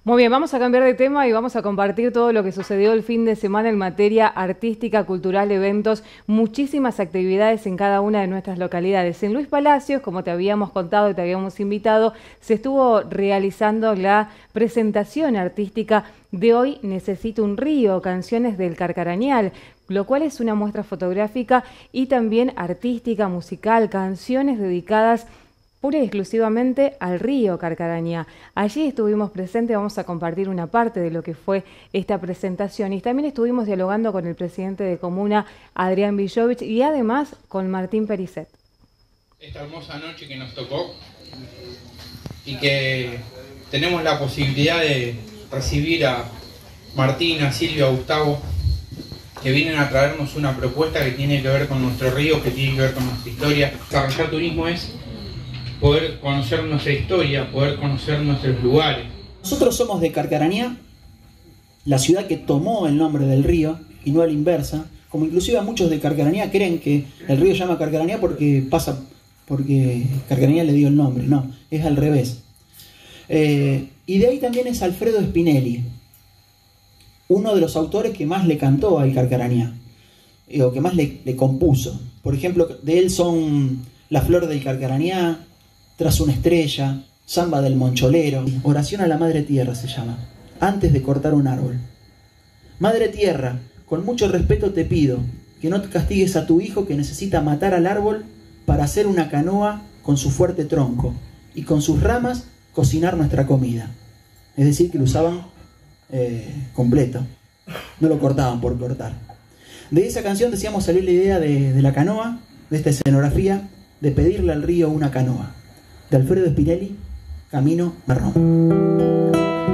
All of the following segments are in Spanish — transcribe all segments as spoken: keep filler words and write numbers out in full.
Muy bien, vamos a cambiar de tema y vamos a compartir todo lo que sucedió el fin de semana en materia artística, cultural, eventos, muchísimas actividades en cada una de nuestras localidades. En Luis Palacios, como te habíamos contado y te habíamos invitado, se estuvo realizando la presentación artística de Hoy Necesito un Río, canciones del Carcarañal, lo cual es una muestra fotográfica y también artística, musical, canciones dedicadas pura y exclusivamente al río Carcarañá. Allí estuvimos presentes, vamos a compartir una parte de lo que fue esta presentación y también estuvimos dialogando con el presidente de Comuna, Adrián Villovich, y además con Martín Pericet. Esta hermosa noche que nos tocó y que tenemos la posibilidad de recibir a Martín, a Silvia, a Gustavo, que vienen a traernos una propuesta que tiene que ver con nuestro río, que tiene que ver con nuestra historia. Desarrollar turismo es poder conocer nuestra historia, poder conocer nuestros lugares. Nosotros somos de Carcarañá, la ciudad que tomó el nombre del río y no a la inversa, como inclusive muchos de Carcarañá creen que el río se llama Carcarañá porque pasa, porque Carcarañá le dio el nombre. No, es al revés. Eh, y de ahí también es Alfredo Spinelli, uno de los autores que más le cantó al Carcarañá, eh, o que más le, le compuso. Por ejemplo, de él son La Flor del Carcarañá, Tras una estrella, Samba del Moncholero, Oración a la Madre Tierra se llama, antes de cortar un árbol. Madre Tierra, con mucho respeto te pido que no te castigues a tu hijo que necesita matar al árbol para hacer una canoa con su fuerte tronco y con sus ramas cocinar nuestra comida. Es decir, que lo usaban eh, completo, no lo cortaban por cortar. De esa canción, decíamos, salió la idea de, de la canoa, de esta escenografía, de pedirle al río una canoa. De Alfredo Spinelli, Camino Marrón.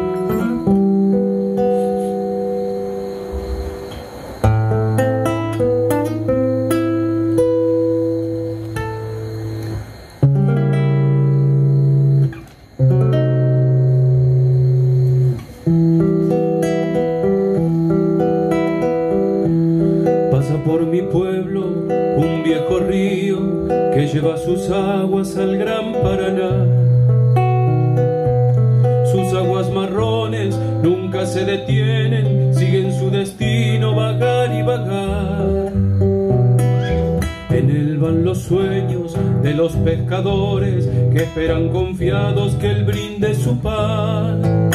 Pasa por mi pueblo un viejo río que lleva sus aguas al gran Paraná. Sus aguas marrones nunca se detienen, siguen su destino vagar y vagar. En él van los sueños de los pescadores que esperan confiados que él brinde su pan.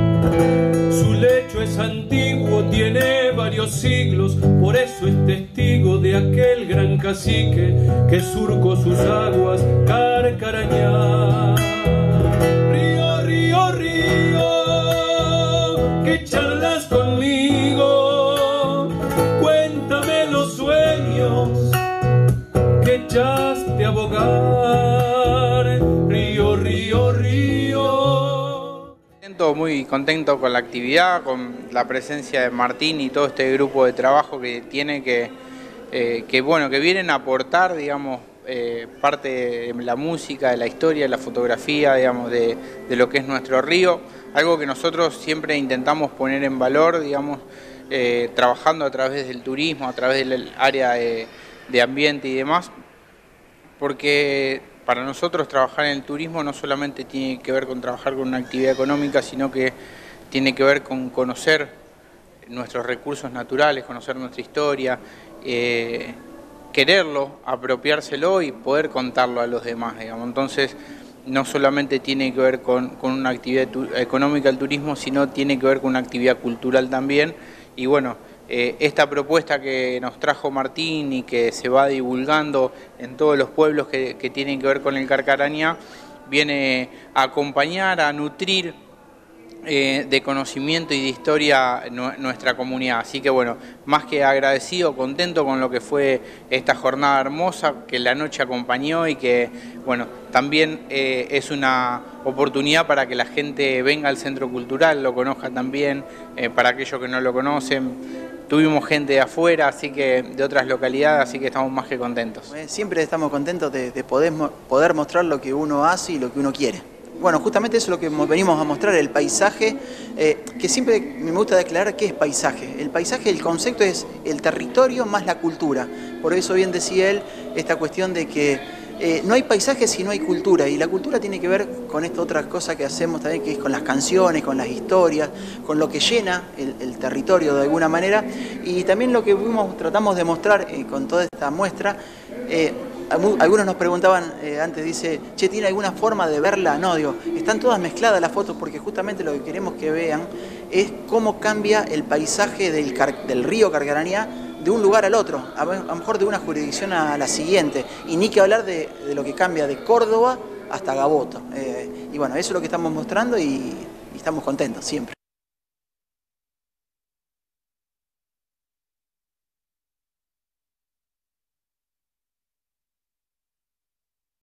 Su lecho es antiguo, tiene varios siglos, por eso es testigo de aquel gran cacique que surcó sus aguas Carcarañá. Río, río, río, que charlas conmigo, cuéntame los sueños que echaste a bogar. Río, río, río. Muy contento con la actividad, con la presencia de Martín y todo este grupo de trabajo que tiene, que, eh, que bueno, que vienen a aportar, digamos, eh, parte de la música, de la historia, de la fotografía, digamos, de, de lo que es nuestro río, algo que nosotros siempre intentamos poner en valor, digamos, eh, trabajando a través del turismo, a través del área de, de ambiente y demás, porque para nosotros trabajar en el turismo no solamente tiene que ver con trabajar con una actividad económica, sino que tiene que ver con conocer nuestros recursos naturales, conocer nuestra historia, eh, quererlo, apropiárselo y poder contarlo a los demás, digamos. Entonces, no solamente tiene que ver con, con una actividad económica el turismo, sino tiene que ver con una actividad cultural también. Y bueno, Eh, esta propuesta que nos trajo Martín y que se va divulgando en todos los pueblos que, que tienen que ver con el Carcarañá, viene a acompañar, a nutrir eh, de conocimiento y de historia nu nuestra comunidad. Así que bueno, más que agradecido, contento con lo que fue esta jornada hermosa, que la noche acompañó y que bueno, también eh, es una oportunidad para que la gente venga al Centro Cultural, lo conozca también, eh, para aquellos que no lo conocen. Tuvimos gente de afuera, así que de otras localidades, así que estamos más que contentos. Siempre estamos contentos de, de poder, poder mostrar lo que uno hace y lo que uno quiere. Bueno, justamente eso es lo que venimos a mostrar, el paisaje, eh, que siempre me gusta declarar qué es paisaje. El paisaje, el concepto es el territorio más la cultura. Por eso bien decía él esta cuestión de que eh, no hay paisaje si no hay cultura, y la cultura tiene que ver con esta otra cosa que hacemos también, que es con las canciones, con las historias, con lo que llena el, el territorio de alguna manera, y también lo que fuimos, tratamos de mostrar eh, con toda esta muestra. eh, Algunos nos preguntaban eh, antes, dice, che, ¿tiene alguna forma de verla? No, digo, están todas mezcladas las fotos porque justamente lo que queremos que vean es cómo cambia el paisaje del, del río Carcarañá de un lugar al otro, a lo mejor de una jurisdicción a la siguiente, y ni que hablar de, de lo que cambia de Córdoba hasta Gaboto. Eh, y bueno, eso es lo que estamos mostrando y, y estamos contentos siempre.